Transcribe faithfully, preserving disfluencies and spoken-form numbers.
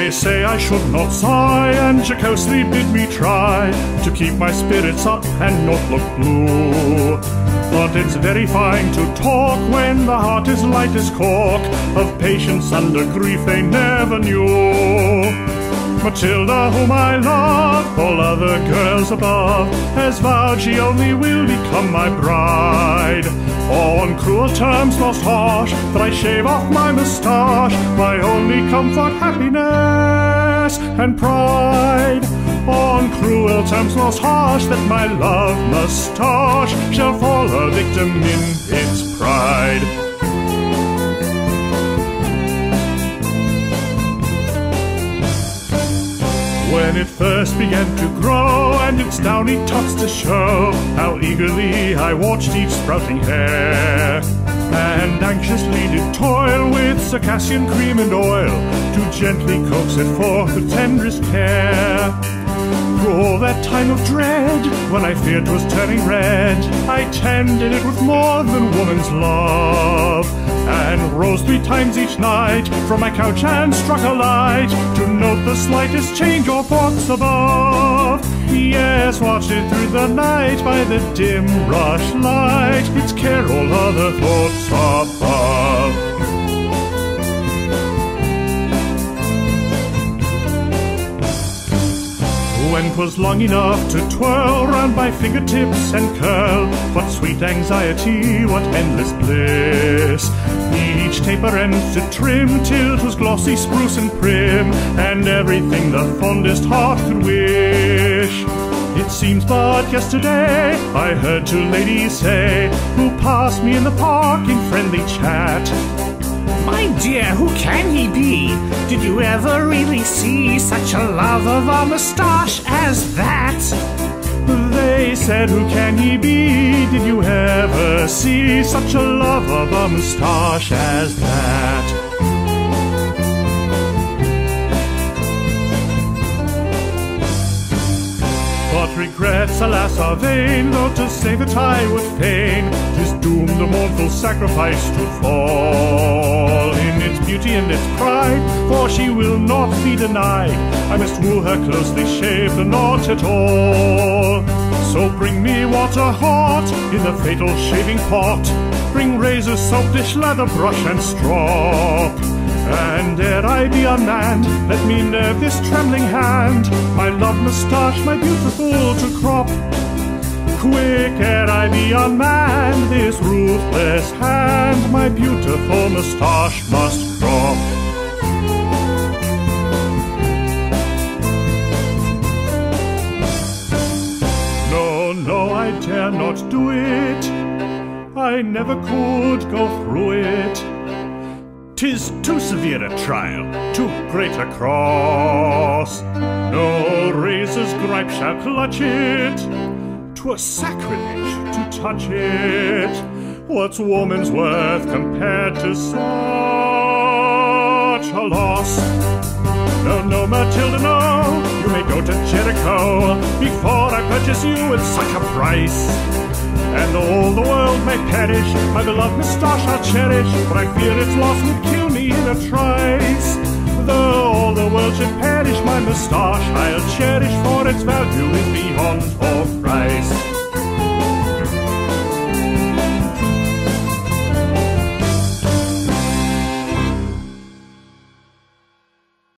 They say I should not sigh, and jocosely bid me try to keep my spirits up and not look blue. But it's very fine to talk when the heart is light as cork. Of patience under grief they never knew. Matilda, whom I love, all other girls above, has vowed she only will become my bride. On cruel terms most harsh, that I shave off my moustache, my only comfort, happiness, and pride. On cruel terms most harsh, that my love moustache shall fall a victim in its pride. When it first began to grow, and its downy tops to show, how eagerly I watched each sprouting hair, and anxiously did toil with Circassian cream and oil, to gently coax it forth with tenderest care. Through all that time of dread, when I feared 'twas turning red, I tended it with more than woman's love, and rose three times each night from my couch and struck a light, to note the slightest change or thoughts above. Yes, watched it through the night by the dim rushlight, its care all other thoughts above. When 'twas long enough to twirl round my fingertips and curl, what sweet anxiety, what endless bliss! Each taper end to trim till 'twas glossy, spruce, and prim, and everything the fondest heart could wish. It seems but yesterday I heard two ladies say, who passed me in the park in friendly chat, "My dear, who can he be? Did you ever really see such a love of a moustache as that?" They said, who can he be? Did you ever see such a love of a moustache as that? But regrets, alas, are vain, though to say that I would fain, 'tis doomed a mournful sacrifice to fall in its beauty and its pride, for she will not be denied. I must woo her closely shaved and not at all. So bring me water hot in the fatal shaving pot, bring razor, soap, dish, leather, brush, and strop. And ere I be unmanned, let me nerve this trembling hand, my love moustache, my beautiful, to crop. Quick, ere I be unmanned, this ruthless hand, my beautiful moustache must crop. No, no, I dare not do it, I never could go through it. 'Tis too severe a trial, too great a cross. No razor's gripe shall clutch it, 'twere sacrilege to touch it. What's woman's worth compared to such a loss? No, no, Matilda, no, you may go to Jericho before I purchase you at such a price. And all the world may perish, my beloved moustache I'll cherish, but I fear its loss would kill me in a trice. Though all the world should perish, my moustache I'll cherish for